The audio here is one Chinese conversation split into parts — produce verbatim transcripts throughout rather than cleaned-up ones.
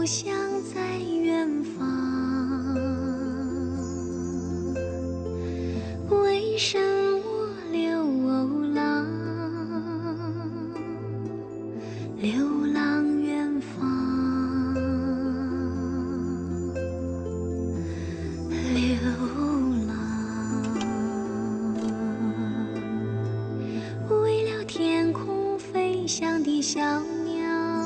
故乡在远方，为什么流浪？流浪远方，流浪，为了天空飞翔的小鸟，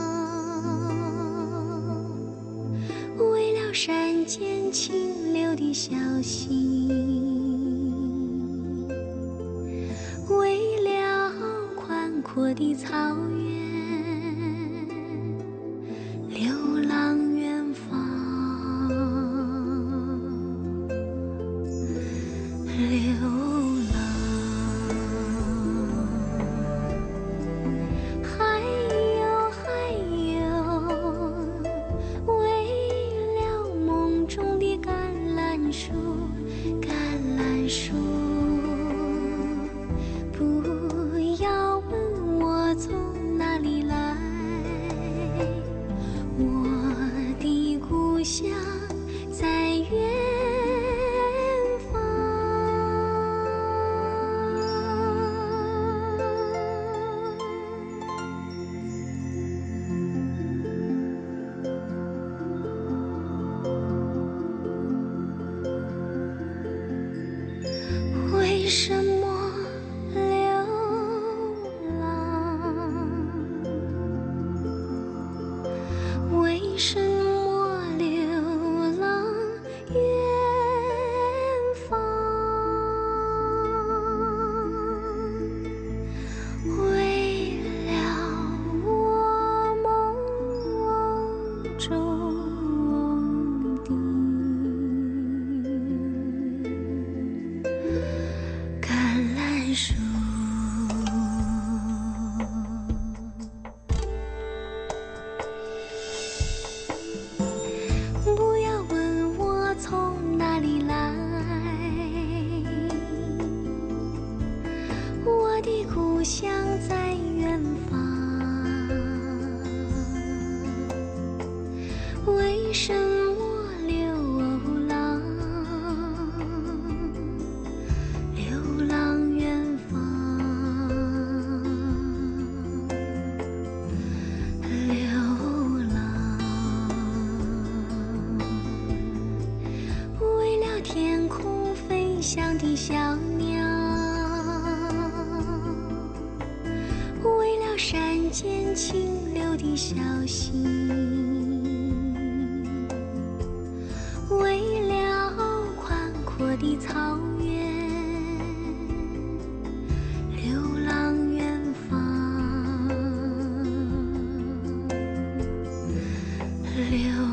为了山间清流的小溪，为了宽阔的草原，流浪远方，流浪。还有还有，为了梦中的橄榄树，橄榄树，不要问我从哪里来，我的故乡在远方。为什么流浪？为什么流浪远方？为了我梦中的橄榄树。不要问我从哪里来，我的故乡在远方。为什么流浪？流浪远方，流浪，为了天空飞翔的小鸟，为了山间清流的小溪，为了宽阔的草原，流浪远方，流